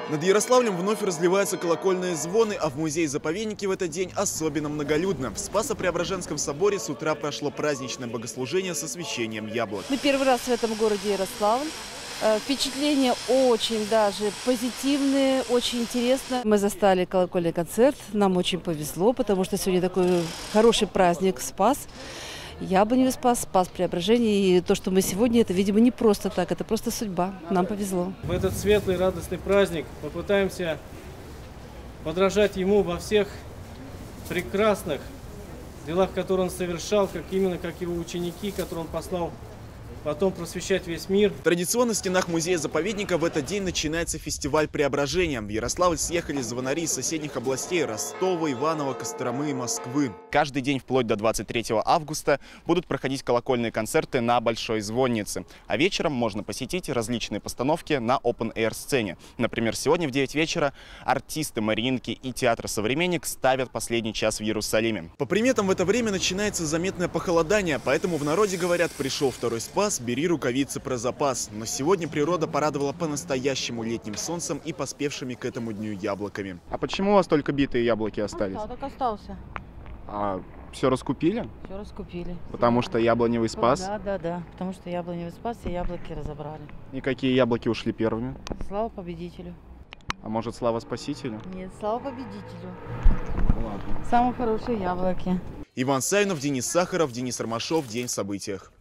Над Ярославлем вновь разливаются колокольные звоны, а в музее-заповеднике в этот день особенно многолюдно. В Спасо-Преображенском соборе с утра прошло праздничное богослужение с освящением яблок. Мы первый раз в этом городе Ярославль. Впечатления очень даже позитивные, очень интересно. Мы застали колокольный концерт, нам очень повезло, потому что сегодня такой хороший праздник Спас. Яблоневый Спас, Спас Преображение. И то, что мы сегодня, это, видимо, не просто так, это просто судьба. Нам повезло. В этот светлый, радостный праздник попытаемся подражать ему во всех прекрасных делах, которые он совершал, как его ученики, которые он послал потом просвещать весь мир. Традиционно в стенах музея-заповедника в этот день начинается фестиваль Преображения. В Ярославль съехали звонари из соседних областей Ростова, Иваново, Костромы и Москвы. Каждый день вплоть до 23 августа будут проходить колокольные концерты на Большой звоннице. А вечером можно посетить различные постановки на open-air сцене. Например, сегодня в 9 вечера артисты Мариинки и театра «Современник» ставят последний час в Иерусалиме. По приметам, в это время начинается заметное похолодание, поэтому в народе говорят: пришел второй Спас, бери рукавицы про запас. Но сегодня природа порадовала по-настоящему летним солнцем и поспевшими к этому дню яблоками. А почему у вас только битые яблоки остались? Так остался. А все раскупили? Все раскупили. Потому что яблоневый Спас? Да. Потому что яблоневый Спас и яблоки разобрали. И какие яблоки ушли первыми? Слава победителю. А может, слава Спасителю? Нет, слава победителю. Ладно. Самые хорошие яблоки. Иван Савинов, Денис Сахаров, Денис Ромашов. День в событиях.